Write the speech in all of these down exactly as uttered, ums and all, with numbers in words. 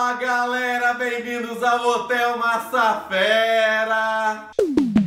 Fala galera, bem-vindos ao Hotel Massafera!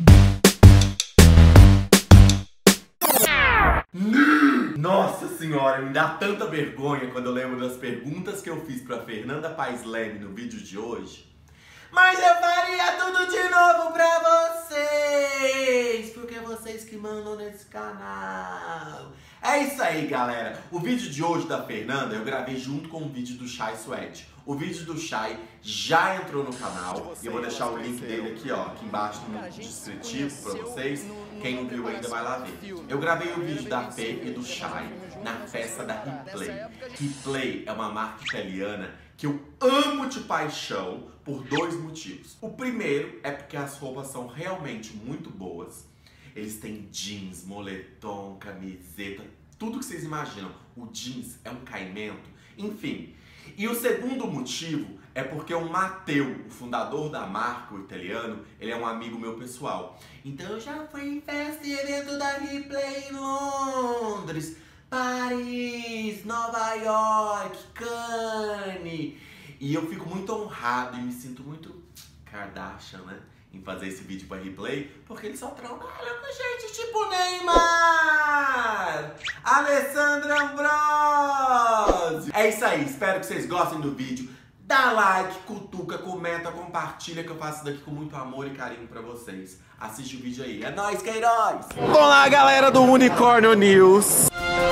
Nossa senhora, me dá tanta vergonha quando eu lembro das perguntas que eu fiz pra Fernanda Paes Leme no vídeo de hoje. Mas eu faria tudo de novo pra vocês, porque é vocês que mandam nesse canal. É isso aí, galera. O vídeo de hoje da Fernanda eu gravei junto com o vídeo do Chay Suede. O vídeo do Chay já entrou no canal e eu vou deixar o link dele aqui, ó, aqui embaixo no descritivo pra vocês. Quem não viu ainda vai lá ver. Eu gravei o vídeo da Fê e do Chay na festa da Replay. Replay é uma marca italiana que eu amo de paixão por dois motivos. O primeiro é porque as roupas são realmente muito boas. Eles têm jeans, moletom, camiseta, tudo que vocês imaginam. O jeans é um caimento, enfim. E o segundo motivo é porque o Matteo, o fundador da marca, o italiano, ele é um amigo meu pessoal. Então eu já fui em festa e evento da Replay em Londres, Paris, Nova York, Cannes. E eu fico muito honrado e me sinto muito Kardashian, né? Em fazer esse vídeo pra Replay, porque eles só trabalham com gente tipo Neymar, Alessandra Ambrosio. É isso aí, espero que vocês gostem do vídeo. Dá like, cutuca, comenta, compartilha, que eu faço isso daqui com muito amor e carinho pra vocês. Assiste o vídeo aí. É nóis, Queiroz! Olá, galera do Unicórnio News!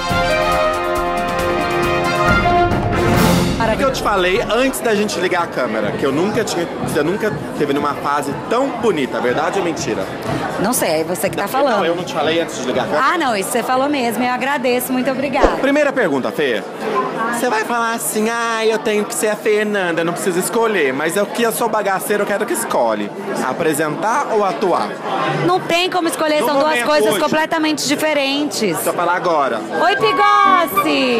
O que eu te falei antes da gente ligar a câmera, que eu nunca tinha, você nunca teve numa fase tão bonita, verdade ou mentira? Não sei, é você que tá falando. Não, eu não te falei antes de ligar a câmera? Ah, não, isso você falou mesmo, eu agradeço, muito obrigada. Primeira pergunta, Fê. Você vai falar assim, ah, eu tenho que ser a Fernanda, não preciso escolher, mas eu que eu sou bagaceiro, eu quero que escolhe. Apresentar ou atuar? Não tem como escolher, No são duas momento coisas hoje. completamente diferentes. Só falar agora. Oi, Pigossi!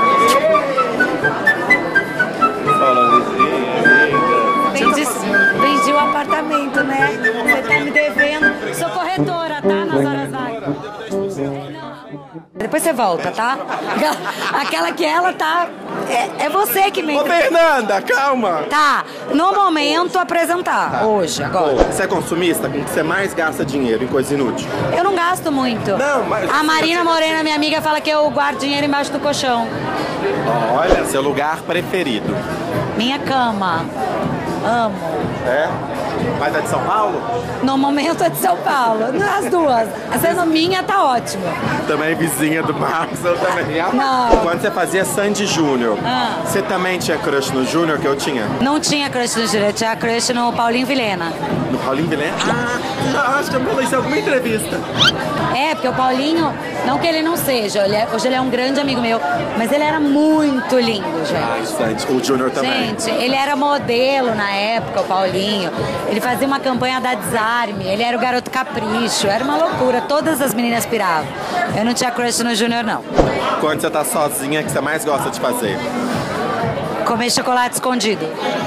Vendi, vendi o apartamento, né? Você tá me devendo. Sou corretora, tá? Nas horas vagas. Depois você volta, tá? Aquela que ela tá... É, é você que me... Ô, Fernanda, calma! Tá, no momento apresentar, Tá. hoje, agora. Ô, você é consumista? Com que você mais gasta dinheiro em coisa inútil? Eu não gasto muito. Não, mas- A Marina Morena, minha amiga, fala que eu guardo dinheiro embaixo do colchão. Olha, seu lugar preferido. Minha cama. Amo. É? Mas é de São Paulo? No momento é de São Paulo. As duas. Sendo minha, tá ótimo. Também vizinha do Marcos, eu também. Não. Quando você fazia Sandy Júnior, Ah. você também tinha crush no Júnior que eu tinha? Não tinha crush no Júnior, tinha crush no Paulinho Vilhena. No Paulinho Vilhena? Ah, já acho que eu falei isso em alguma entrevista. É, porque o Paulinho, não que ele não seja, ele é- hoje ele é um grande amigo meu, mas ele era muito lindo, gente. Ai, Sandy. O Júnior também. Gente, ele era modelo na época, o Paulinho. Ele fazia uma campanha da Desarme, ele era o garoto capricho, era uma loucura, todas as meninas piravam. Eu não tinha crush no Júnior, não. Quando você tá sozinha, o que você mais gosta de fazer? Comer chocolate escondido.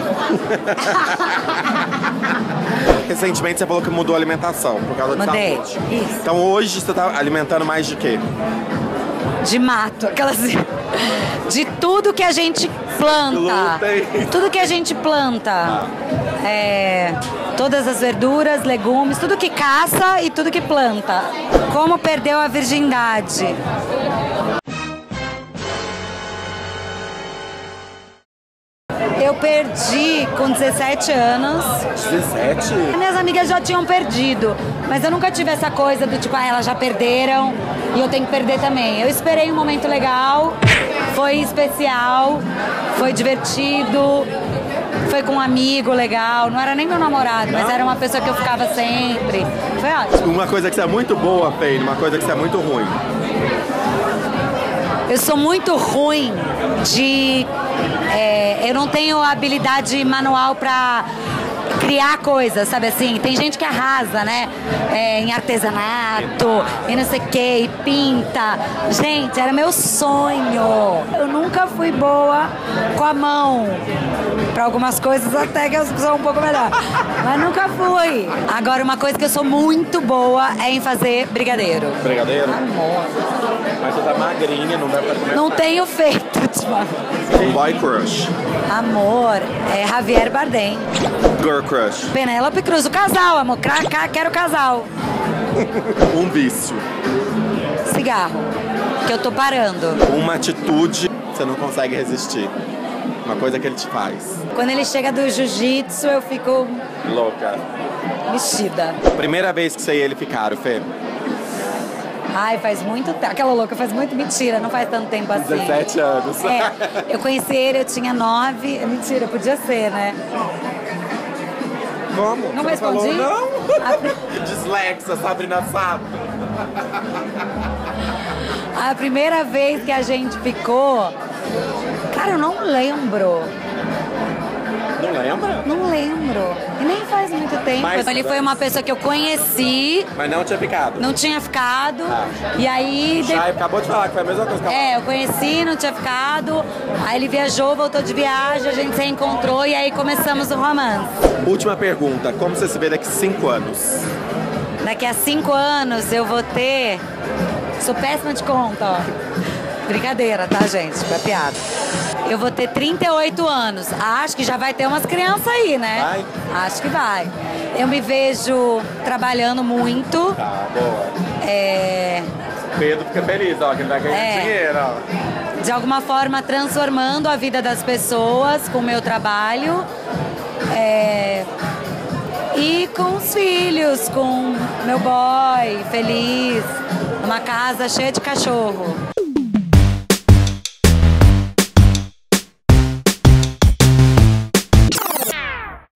Recentemente você falou que mudou a alimentação por causa de Mudei. saúde. Isso. Então hoje você tá alimentando mais de quê? De mato, aquelas... De tudo que a gente planta. Glúten. Tudo que a gente planta. É, todas as verduras, legumes, tudo que caça e tudo que planta. Como perdeu a virgindade? Eu perdi com dezessete anos. dezessete? Minhas amigas já tinham perdido, mas eu nunca tive essa coisa do tipo, ah, elas já perderam e eu tenho que perder também. Eu esperei um momento legal, foi especial, foi divertido, foi com um amigo legal, não era nem meu namorado, mas era uma pessoa que eu ficava sempre. Foi ótimo. Uma coisa que você é muito boa, Fê, uma coisa que você é muito ruim. Eu sou muito ruim de... é, eu não tenho habilidade manual pra criar coisas, sabe assim? Tem gente que arrasa, né? É, em artesanato, e não sei o que, e pinta. Gente, era meu sonho. Eu nunca fui boa com a mão. Pra algumas coisas até que eu sou um pouco melhor. Mas nunca fui. Agora, uma coisa que eu sou muito boa é em fazer brigadeiro. Brigadeiro? Amor. Mas você tá magrinha, não dá pra comer. Não tenho feito, tipo. Um boy crush. Amor, é Javier Bardem. Girl crush. Penélope Cruz, o casal, amor. Cra- ca- Quero casal. Um vício. Cigarro. Que eu tô parando. Uma atitude que você não consegue resistir. Uma coisa que ele te faz. Quando ele chega do jiu-jitsu, eu fico Louca. mexida. Primeira vez que você e ele ficaram, Fê? Ai, faz muito tempo. Aquela louca, faz muito mentira, não faz tanto tempo assim. dezessete anos. É, eu conheci ele, eu tinha nove. Mentira, podia ser, né? Como? Não Você respondi? Falou, não? A, pri- Dislexa, Sabrina Sato. a primeira vez que a gente ficou. Cara, eu não lembro. Não lembra? Não lembro. E nem faz muito tempo. Mas- Ele foi uma pessoa que eu conheci, Mas não tinha ficado. não tinha ficado. Ah. E aí. de- Já acabou de falar que foi a mesma coisa que É, eu conheci, não tinha ficado. Aí ele viajou, voltou de viagem, a gente se encontrou e aí começamos o romance. Última pergunta. Como você se vê daqui cinco anos? Daqui a cinco anos eu vou ter. Sou péssima de conta, ó. Brincadeira, tá, gente? Foi piada. Eu vou ter trinta e oito anos. Acho que já vai ter umas crianças aí, né? Vai? Acho que vai. Eu me vejo trabalhando muito. Tá, boa. É, Pedro fica feliz, ó, que ele vai ganhar É. dinheiro, ó. de alguma forma transformando a vida das pessoas com o meu trabalho. É, e com os filhos, com meu boy, feliz, numa casa cheia de cachorro.